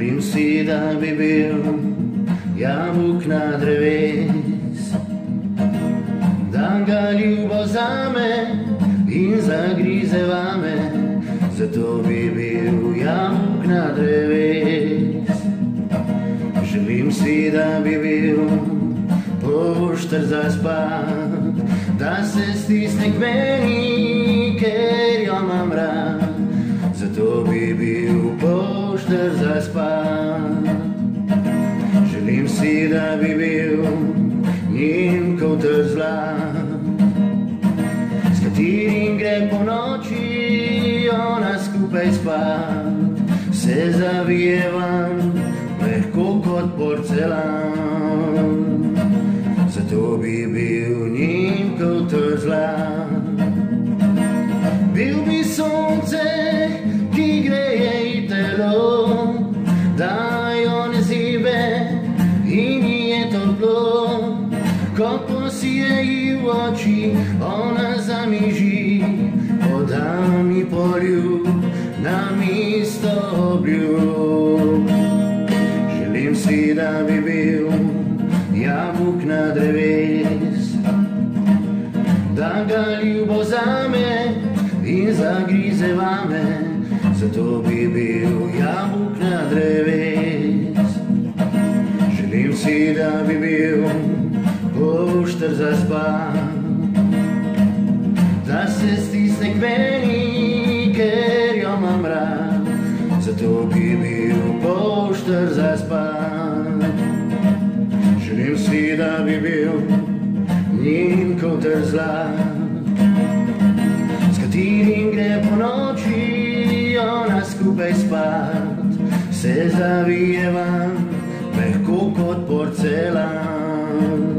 Želim si, da bi bil jabuk na dreves, da ga ljubo zame in zagrize vame, zato bi bil jabuk na dreves. Želim si, da bi bil poštar zaspat, da se stisne k meni, ker jo imam rad, zato bi bil poštar zaspat. Želim si, da bi bil njen koter zlat, s katerim gre po noči ona skupaj spat. Se zavijevam mehko kot porcelan, zato bi bil njen koter zlat. Bil bi sonce, ki greje telo, da jo ne zebe in je toplo. Ko posije ji v oči, ona zamiži, poda mi poljub na mesto obljub. Želim si, da bi bil jabuk na dreves, da ga ljubo zame in zagrize vame, zato bi bil jabuk na dreves. Želim si, da bi bil poštar zaspat, da se stisne k meni, ker jo imam rad, zato bi bil poštar zaspat. Želim si, da bi bil njen koter zlat, s katerim gre po noči ona skupaj spat. Se zavijevam mehko kot porcelan,